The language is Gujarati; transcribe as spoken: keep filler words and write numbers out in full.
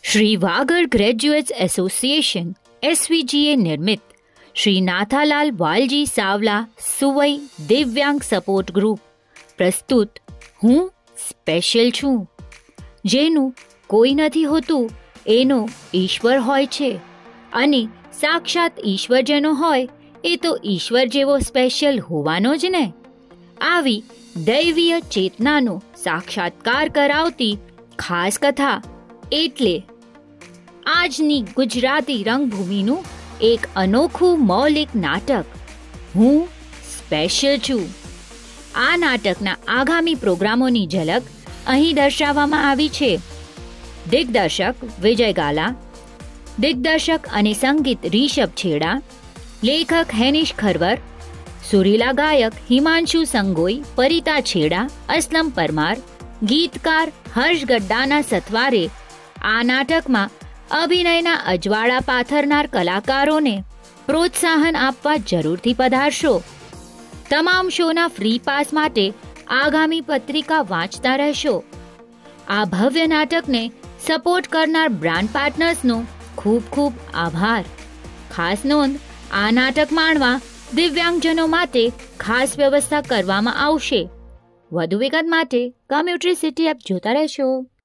Shri Vagad graduates association SVGA નિર્મિત શ્રી નાથાલાલ વાલજી સાવલા સુવઈ દિવ્યાંગ સપોર્ટ ગ્રુપ પ્રસ્તુત હું સ્પેશિયલ છું, જેનું કોઈ નથી હોતું એનો ઈશ્વર હોય છે, અને સાક્ષાત ઈશ્વર જેનો હોય એ તો ઈશ્વર જેવો સ્પેશિયલ હોવાનો જ ને. આવી દૈવીય ચેતનાનો સાક્ષાત્કાર કરાવતી ખાસ કથા એટલે આજની ગુજરાતી રંગભૂમિનું એક અનોખું મૌલિક નાટક હું સ્પેશિયલ છું. આ નાટકના આગામી પ્રોગ્રામોની ઝલક અહીં દર્શાવવામાં આવી છે. દિગ્દર્શક વિજય ગાલા, દિગ્દર્શક અને સંગીત રિષભ છેડા, લેખક હેનિશ ખરવર, સુરીલા ગાયક હિમાંશુ સંગોઈ, પરિતા છેડા, અસલમ પરમાર, ગીતકાર હર્ષ ગડ્ડાના સથવારે આ નાટકમાં અભિનયના અજવાળા પાથરનાર કલાકારોને પ્રોત્સાહન આપવા જરૂરથી પધારશો. તમામ શોના ફ્રી પાસ માટે આગામી પત્રિકા વાંચતા રહેશો. આ ભવ્ય નાટકને સપોર્ટ કરનાર બ્રાન્ડ પાર્ટનર્સનો ખૂબ ખૂબ આભાર. ખાસ નોંધ, આ નાટક માણવા દિવ્યાંગજનો માટે ખાસ વ્યવસ્થા કરવામાં આવશે. વધુ વિગત માટે કમ્યુટ્રી સિટી એપ જોતા રહેશો.